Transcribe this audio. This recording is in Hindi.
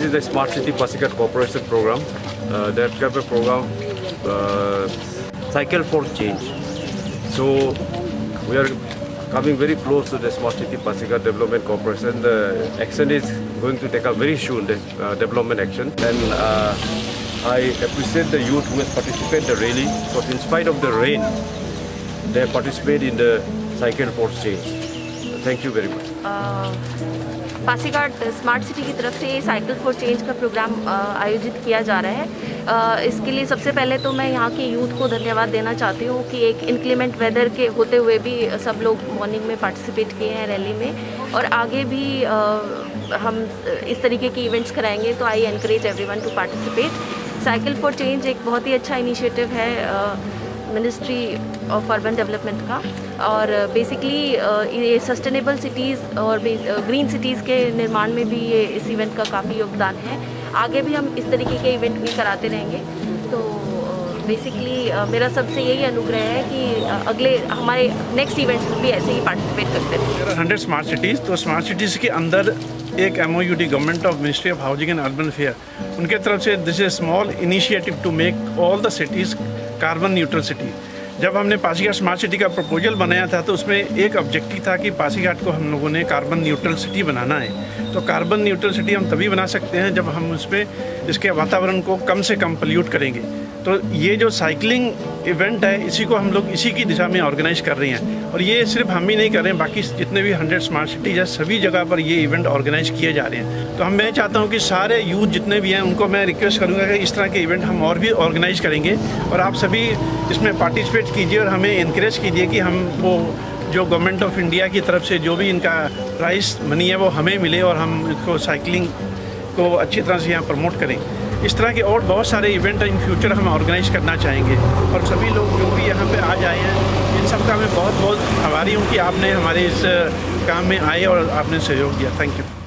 is the Smart City Pasighat Corporation program. That kind of program, Cycle for Change. So we are coming very close to the Smart City Pasighat Development Corporation. The action is going to take up very soon, the development action. And I appreciate the youth who has participated in the rally, because in spite of the rain, they participate in the Cycle for Change. Thank you very much. Pasighat smart city की तरफ से साइकिल फॉर चेंज का प्रोग्राम आयोजित किया जा रहा है। इसके लिए सबसे पहले तो मैं यहाँ के यूथ को धन्यवाद देना चाहती हूँ कि एक इंक्लीमेंट वेदर के होते हुए भी सब लोग मॉर्निंग में पार्टिसिपेट किए हैं रैली में, और आगे भी हम इस तरीके के इवेंट्स कराएंगे। तो I encourage everyone to participate. Cycle for change एक बहुत ही अच्छा इनिशिएटिव है मिनिस्ट्री ऑफ अर्बन डेवलपमेंट का, और बेसिकली ये सस्टेनेबल सिटीज़ और ग्रीन सिटीज़ के निर्माण में भी ये इस इवेंट का काफ़ी योगदान है। आगे भी हम इस तरीके के इवेंट भी कराते रहेंगे। तो बेसिकली मेरा सबसे यही अनुग्रह है कि अगले हमारे नेक्स्ट इवेंट्स में भी ऐसे ही पार्टिसिपेट करते रहें। 100 स्मार्ट सिटीज़, तो स्मार्ट सिटीज़ के अंदर एक MOUD government of ministry of housing and urban affair उनके तरफ से this is small initiative to make all the cities carbon neutral city. जब हमने पासीघाट स्मार्ट सिटी का प्रपोजल बनाया था तो उसमें एक ऑब्जेक्टिव था कि पासीघाट को हम लोगों ने कार्बन न्यूट्रल सिटी बनाना है। तो कार्बन न्यूट्रल सिटी हम तभी बना सकते हैं जब हम उसमें इसके वातावरण को कम से कम पोल्यूट करेंगे। तो ये जो साइकिलिंग इवेंट है इसी को हम लोग इसी की दिशा में ऑर्गेनाइज कर रहे हैं, और ये सिर्फ हम ही नहीं कर रहे हैं, बाकी जितने भी 100 स्मार्ट सिटीज़ है सभी जगह पर ये इवेंट ऑर्गेनाइज किए जा रहे हैं। तो मैं चाहता हूँ कि सारे यूथ जितने भी हैं उनको मैं रिक्वेस्ट करूँगा कि इस तरह के इवेंट हम और भी ऑर्गेनाइज करेंगे, और आप सभी इसमें पार्टिसिपेट कीजिए और हमें इनक्रेज कीजिए कि हम वो जो गवर्नमेंट ऑफ इंडिया की तरफ से जो भी इनका प्राइस मनी है वो हमें मिले, और हम इसको साइकिलिंग को अच्छी तरह से यहाँ प्रमोट करें। इस तरह के और बहुत सारे इवेंट इन फ्यूचर हम ऑर्गेनाइज करना चाहेंगे, और सभी लोग जो भी यहाँ पे आज आए हैं इन सब का मैं बहुत बहुत आभारी हूँ कि आपने हमारे इस काम में आए और आपने सहयोग दिया। Thank you.